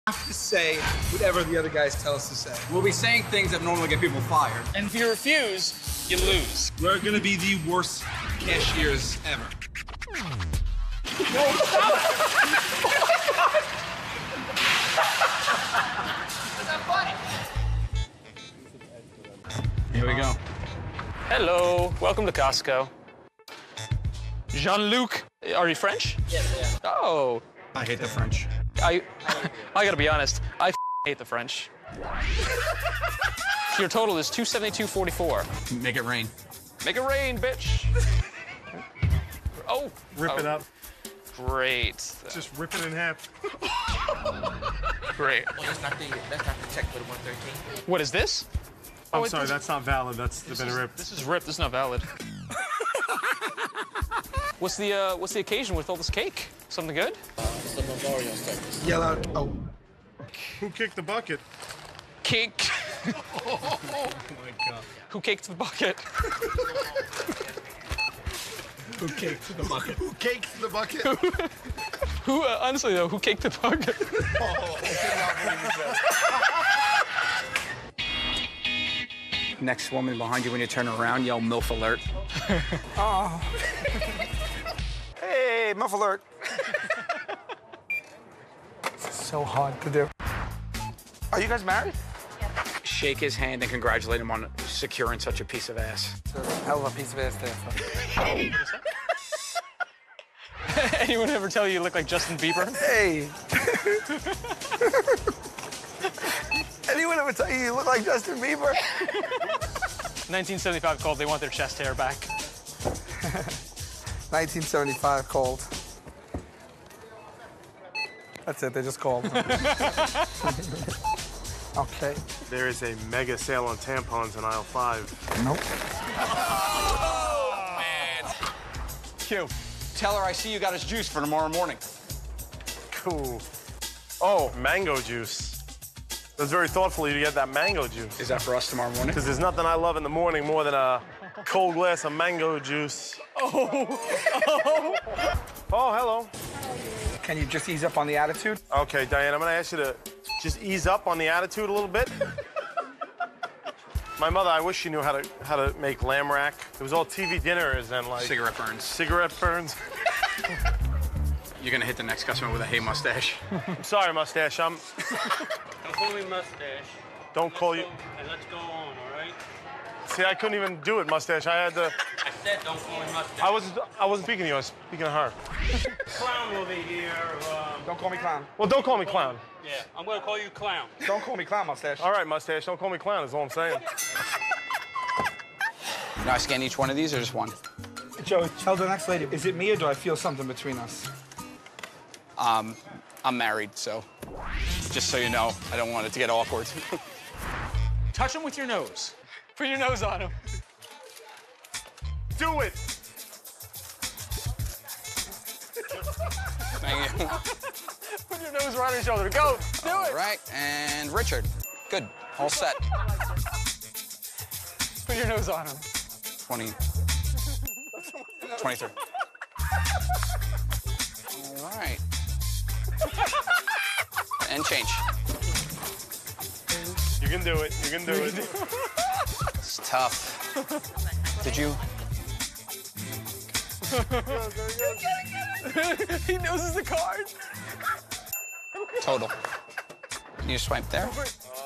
have to say whatever the other guys tell us to say. We'll be saying things that normally get people fired. And if you refuse, you lose. We're gonna be the worst cashiers ever. No, stop it! That's not funny. Here we go. Hello, welcome to Costco. Jean-Luc, are you French? Yes, yeah. Oh. I hate the French. I gotta be honest, I hate the French. Your total is 272.44. Make it rain. Make it rain, bitch. Oh. Rip it up. Great. Just rip it in half. Great. Well, that's not the check for the 113. What is this? I'm sorry, that's not valid. That's been ripped. This is ripped. This is not valid. What's the occasion with all this cake? Something good? It's the memorial service. Yell out, oh. Who kicked the bucket? Cake. Oh my God. Who kicked the bucket? Who caked the bucket? Who caked the bucket? Who, honestly though, who caked the bucket? Next woman behind you when you turn around, yell MILF alert. Oh. Hey, muff alert. So hard to do. Are you guys married? Shake his hand and congratulate him on securing such a piece of ass. It's a hell of a piece of ass there. Anyone ever tell you look like Justin Bieber? Hey. Anyone ever tell you look like Justin Bieber? 1975 called, they want their chest hair back. 1975 called. That's it, they just called. Okay. There is a mega sale on tampons in aisle 5. Nope. Oh, man. Q, tell her I see you got his juice for tomorrow morning. Cool. Oh, mango juice. That's very thoughtful of you to get that mango juice. Is that for us tomorrow morning? Because there's nothing I love in the morning more than a cold glass of mango juice. Oh, hello. Can you just ease up on the attitude? Okay, Diane, I'm gonna ask you to just ease up on the attitude a little bit. My mother, I wish she knew how to make lamb rack. It was all TV dinners and like Cigarette burns. Cigarette burns. You're gonna hit the next customer with a hey mustache. I'm sorry, mustache. Don't call me mustache. Don't call you. And let's go on, all right? See, I couldn't even do it, mustache. I had to. I said don't call me mustache. I wasn't speaking to you. I was speaking to her. Clown over here. Don't call me clown. Well, don't call me clown. Yeah, I'm gonna call you clown. Don't call me clown, mustache. All right, mustache. Don't call me clown. Is all I'm saying. Can I scan each one of these or just one? Joe, tell the next lady, is it me or do I feel something between us? I'm married, so just so you know, I don't want it to get awkward. Touch him with your nose. Put your nose on him. Do it. Thank you. Put your nose right on his shoulder. Go, do it. All right, and Richard. Good, all set. Put your nose on him. 20. 23. All right. And change. You can do it. You can do it. It's tough. Did you? He knows the card. Total. Can you swipe there?